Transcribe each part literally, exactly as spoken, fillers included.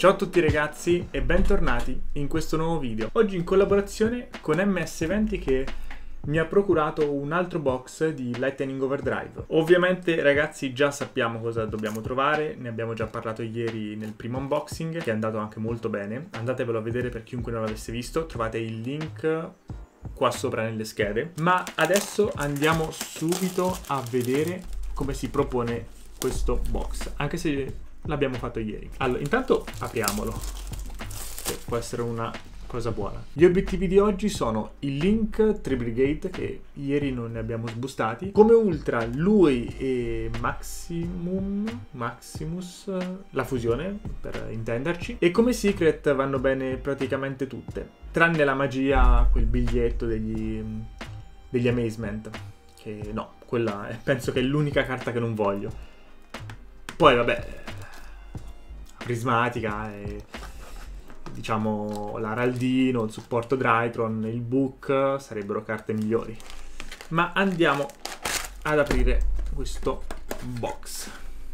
Ciao a tutti ragazzi e bentornati in questo nuovo video. Oggi in collaborazione con M S venti che mi ha procurato un altro box di Lightning Overdrive. Ovviamente ragazzi già sappiamo cosa dobbiamo trovare, ne abbiamo già parlato ieri nel primo unboxing che è andato anche molto bene. Andatevelo a vedere per chiunque non l'avesse visto, trovate il link qua sopra nelle schede. Ma adesso andiamo subito a vedere come si propone questo box, anche se l'abbiamo fatto ieri. Allora, intanto apriamolo, che può essere una cosa buona. Gli obiettivi di oggi sono il Link Triplicate, che ieri non ne abbiamo sbustati, come Ultra, lui e Maximum, Maximus, la fusione, per intenderci, e come Secret vanno bene praticamente tutte, tranne la magia, quel biglietto degli, degli Amazement, che no, quella è, penso che è l'unica carta che non voglio. Poi vabbè, prismatica e diciamo l'Araldino, il supporto Drytron, il Book sarebbero carte migliori. Ma andiamo ad aprire questo box.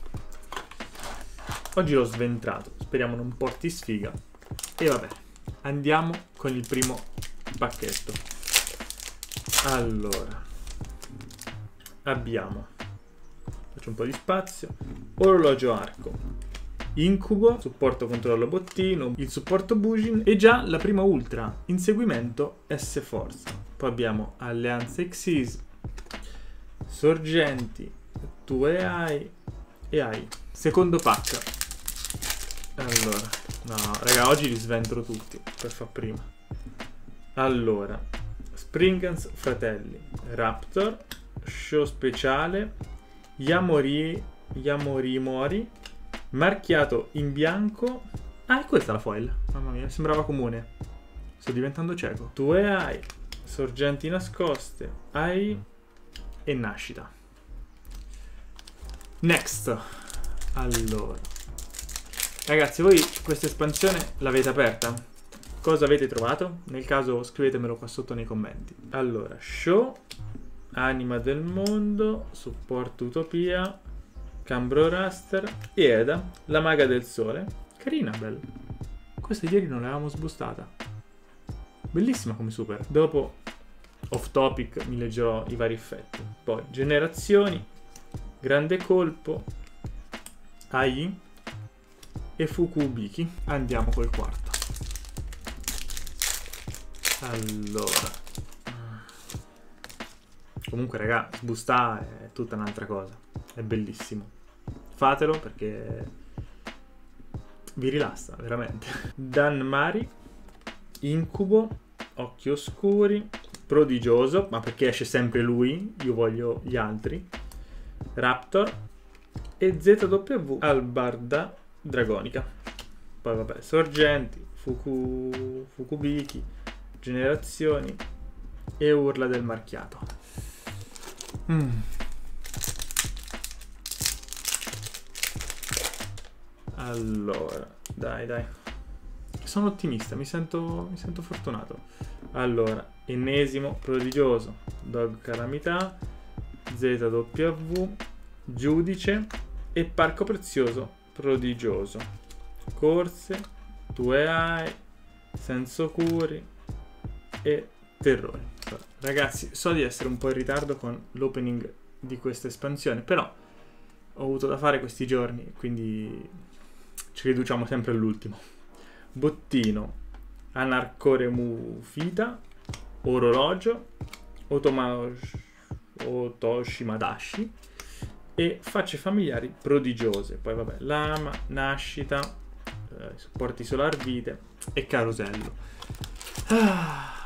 Oggi l'ho sventrato, speriamo non porti sfiga. E vabbè, andiamo con il primo pacchetto. Allora, abbiamo, faccio un po' di spazio, orologio arco, incubo, supporto controllo bottino, il supporto Bujin e già la prima ultra, inseguimento S Forza. Poi abbiamo alleanze Xyz, sorgenti, due AI e AI. Secondo pack. Allora, no, raga, oggi li sventro tutti per far prima. Allora, Springans fratelli, Raptor, show speciale, Yamori, Yamorimori, marchiato in bianco. Ah, è questa la foil. Mamma mia, sembrava comune. Sto diventando cieco. Due AI, sorgenti nascoste, AI e nascita. Next. Allora, ragazzi, voi questa espansione l'avete aperta? Cosa avete trovato? Nel caso scrivetemelo qua sotto nei commenti. Allora, show, anima del mondo, supporto utopia, Cambro Raster e Eda, la maga del sole. Carina, bella. Questa ieri non l'avevamo sbustata. Bellissima come super. Dopo, off topic, mi leggerò i vari effetti. Poi, generazioni, grande colpo, A I e Fukubiki. Andiamo col quarto. Allora. Comunque, raga, sbustare è tutta un'altra cosa. È bellissimo. Fatelo perché vi rilassa, veramente. Dan Mari, incubo, occhi oscuri, prodigioso, ma perché esce sempre lui, io voglio gli altri, Raptor e Z W Albarda Dragonica. Poi vabbè, sorgenti, Fuku, Fukubiki, generazioni e urla del marchiato. Mm. Allora, dai dai, sono ottimista, mi sento, mi sento fortunato. Allora, ennesimo prodigioso, Dog Calamità, Z W, giudice e parco prezioso prodigioso, corse, due AI, senso curi e terrori. Allora, ragazzi, so di essere un po' in ritardo con l'opening di questa espansione, però ho avuto da fare questi giorni, quindi ci riduciamo sempre all'ultimo. Bottino, Anarcoremufita, orologio, Otoshimadashi e facce familiari prodigiose. Poi vabbè, lama, nascita, eh, supporti solar vite e carosello. Ah.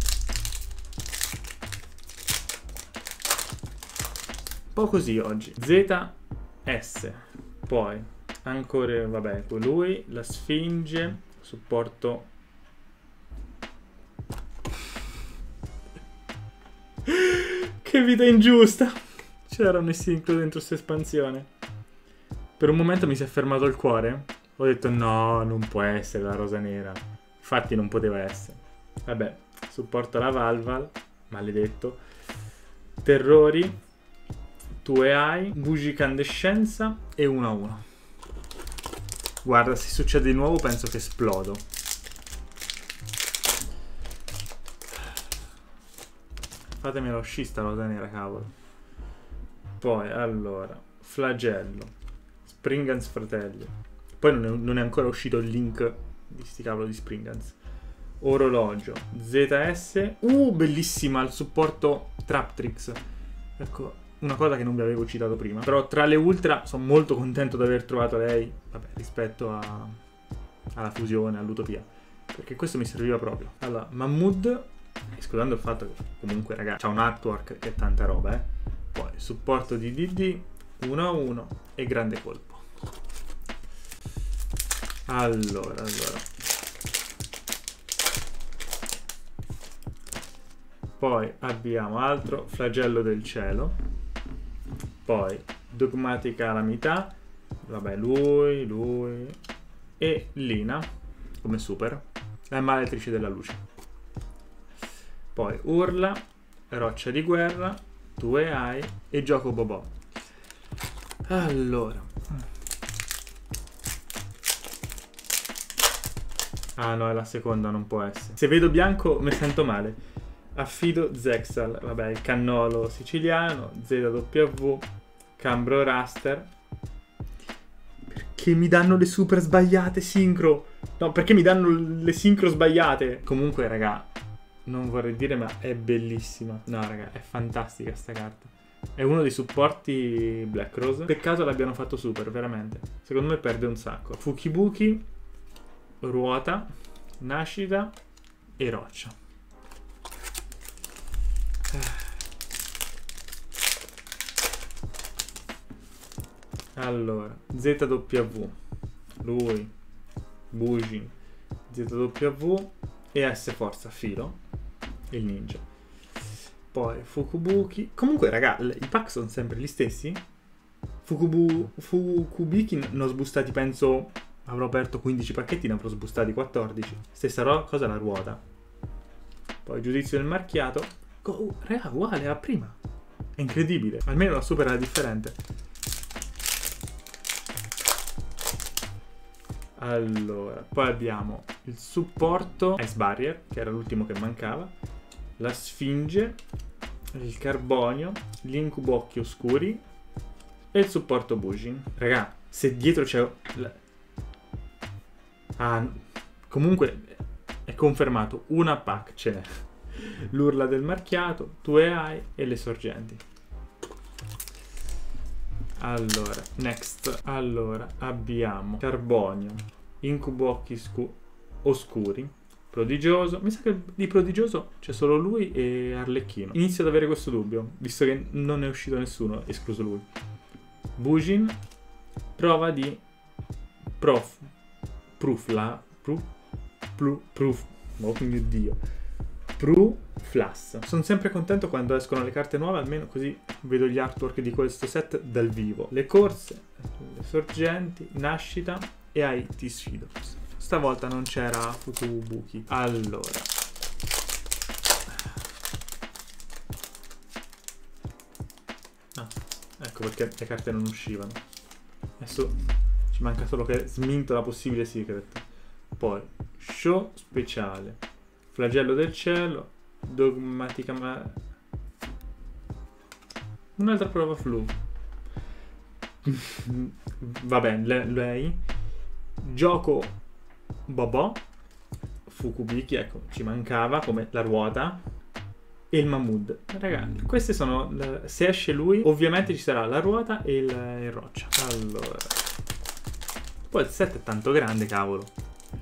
Un po' così oggi. Z S, poi ancora, vabbè, colui, la Sfinge, supporto. Che vita ingiusta! C'era un sincro dentro questa espansione. Per un momento mi si è fermato il cuore. Ho detto no, non può essere la rosa nera. Infatti non poteva essere. Vabbè, supporto la Valval, maledetto. Terrori, due AI, Bugicandescenza e uno a uno. Guarda, se succede di nuovo penso che esplodo. Fatemi lo sci sta rosa nera, cavolo. Poi, allora, flagello. Springans fratelli. Poi non è, non è ancora uscito il link di sti cavolo di Springans. Orologio. Z S. Uh, bellissima, il supporto Traptrix. Ecco, una cosa che non vi avevo citato prima. Però tra le ultra sono molto contento di aver trovato lei, vabbè, rispetto a, alla fusione, all'utopia. Perché questo mi serviva proprio. Allora, Mahmood, escludendo il fatto che comunque, raga, c'ha un artwork e tanta roba, eh. Poi, supporto di D D, uno a uno e grande colpo. Allora, allora. Poi abbiamo altro flagello del cielo. Poi dogmatica calamità. Vabbè, lui, lui. E Lina, come super. La maletrice della luce. Poi urla, roccia di guerra, tu e hai e gioco Bobò. Allora. Ah no, è la seconda, non può essere. Se vedo bianco mi sento male. Affido Zexal, vabbè, il cannolo siciliano, Z W, Cambro Raster. Perché mi danno le super sbagliate sincro? No, perché mi danno le sincro sbagliate? Comunque, raga, non vorrei dire, ma è bellissima. No, raga, è fantastica sta carta. È uno dei supporti Black Rose. Peccato l'abbiano fatto super, veramente. Secondo me perde un sacco. Fukibuki, ruota, nascita e roccia. Allora, Z W, lui, Bujin, Z W e S Forza, filo, il ninja. Poi Fukubuki. Comunque, raga, i pack sono sempre gli stessi. Fukubu, Fukubiki ne ho sbustati, penso, avrò aperto quindici pacchetti, ne avrò sbustati quattordici. Stessa cosa la ruota. Poi giudizio del marchiato. Oh, raga, uguale a prima. È incredibile. Almeno la super era differente. Allora, poi abbiamo il supporto Ice Barrier, che era l'ultimo che mancava. La Sfinge, il Carbonio, gli Incubocchi Oscuri e il supporto Bujin. Raga, se dietro c'è... Ah, comunque è confermato, una pack ce n'è. L'urla del marchiato, tu e hai e le sorgenti. Allora, next. Allora, abbiamo Carbonio, Incubocchi Oscuri, Prodigioso. Mi sa che di Prodigioso c'è solo lui e Arlecchino. Inizio ad avere questo dubbio, visto che non è uscito nessuno, escluso lui. Bujin, prova di Prof. Prufla. Proof. Proof. Proof. Oh mio Dio. Pruflas. Sono sempre contento quando escono le carte nuove, almeno così vedo gli artwork di questo set dal vivo. Le corse, le sorgenti, nascita e hai ti sfido. Stavolta non c'era Fukubuki. Allora. Ah, ecco perché le carte non uscivano. Adesso ci manca solo che sminto la possibile secret. Poi, show speciale. Flagello del cielo, dogmatica ma... Un'altra prova flu. Va bene, lei. Gioco Bobò, Fukubiki, ecco, ci mancava come la ruota e il Mahmood. Raga, queste sono... Se esce lui, ovviamente ci sarà la ruota e il, il roccia. Allora. Poi il set è tanto grande, cavolo.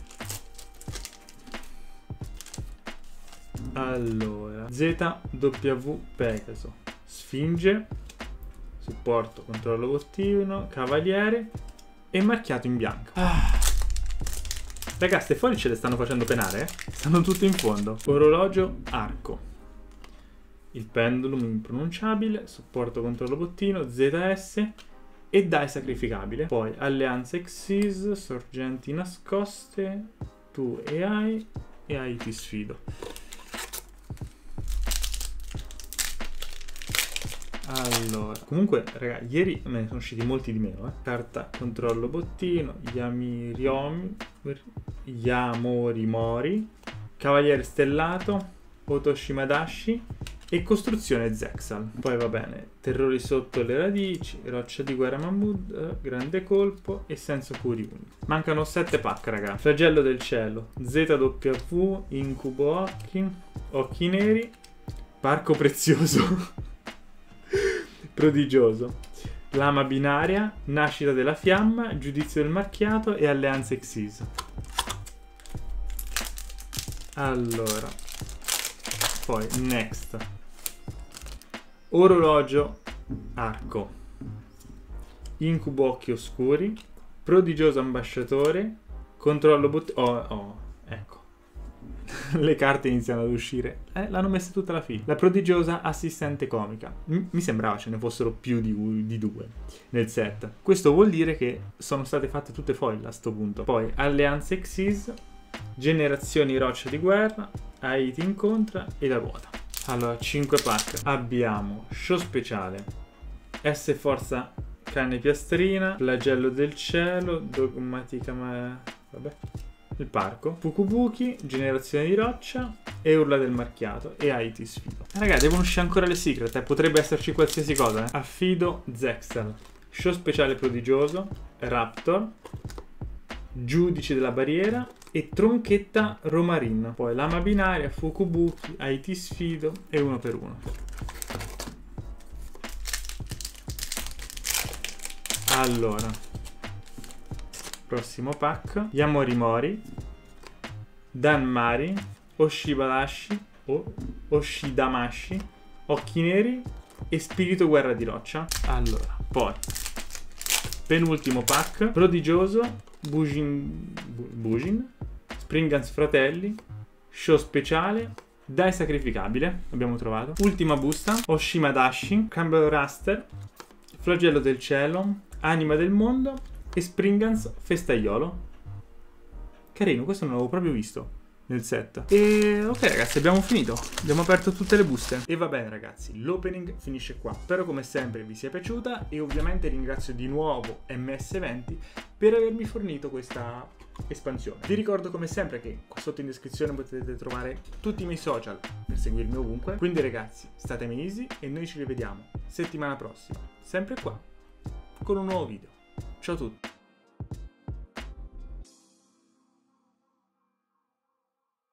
Allora, Z W Pegaso, Sfinge, supporto, controllo bottino, cavaliere e marchiato in bianco. Ah. Raga, ste foglie ce le stanno facendo penare, eh? Stanno tutte in fondo. Orologio, arco. Il pendulum impronunciabile, supporto, controllo bottino, Z S e dai sacrificabile. Poi alleanza Xyz, sorgenti nascoste, tu e hai e hai ti sfido. Allora, comunque, raga, ieri me ne sono usciti molti di meno, eh. Carta controllo bottino, Yamiriomi, Yamorimori, Cavaliere stellato, Otoshimadashi e costruzione Zexal. Poi va bene, terrori sotto le radici, roccia di guerra Mahmud, grande colpo e senso curi unico. Mancano sette pack, raga. Flagello del cielo, Z W, incubo occhi, occhi neri, parco prezioso, prodigioso, lama binaria, nascita della fiamma, giudizio del marchiato e alleanza Xyz. Allora, poi next, orologio arco, incubo occhi oscuri, prodigioso ambasciatore, controllo bot... Oh, oh, ecco. Le carte iniziano ad uscire. Eh, l'hanno messa tutta alla fine. La prodigiosa assistente comica. M- mi sembrava ce ne fossero più di, di due nel set. Questo vuol dire che sono state fatte tutte foil a sto punto. Poi alleanze Xyz, generazioni roccia di guerra, Haiti incontra e la ruota. Allora, cinque pack. Abbiamo show speciale, S forza canne piastrina, flagello del cielo, dogmatica ma... vabbè, il parco, Fukubuki, generazione di roccia e urla del marchiato e Haiti sfido. Eh, ragazzi, devono uscire ancora le secret, eh. Potrebbe esserci qualsiasi cosa, eh. Affido Zexal, show speciale prodigioso, Raptor, giudice della barriera e tronchetta Romarin. Poi lama binaria, Fukubuki, Haiti sfido e uno per uno. Allora, prossimo pack, Yamorimori, Danmari, Oshibadashi o Oshidamashi, occhi neri e spirito guerra di roccia. Allora, poi penultimo pack, prodigioso, Bujin, Bujin, Springans fratelli, show speciale, dai sacrificabile, abbiamo trovato. Ultima busta, Oshimadashi, Campbell Raster, flagello del cielo, anima del mondo e Springans festaiolo. Carino, questo non l'avevo proprio visto nel set. E ok ragazzi, abbiamo finito, abbiamo aperto tutte le buste. E va bene ragazzi, l'opening finisce qua. Spero come sempre vi sia piaciuta e ovviamente ringrazio di nuovo M S venti per avermi fornito questa espansione. Vi ricordo come sempre che qua sotto in descrizione potete trovare tutti i miei social per seguirmi ovunque. Quindi ragazzi, statemi easy e noi ci rivediamo settimana prossima, sempre qua, con un nuovo video. Ciao a tutti!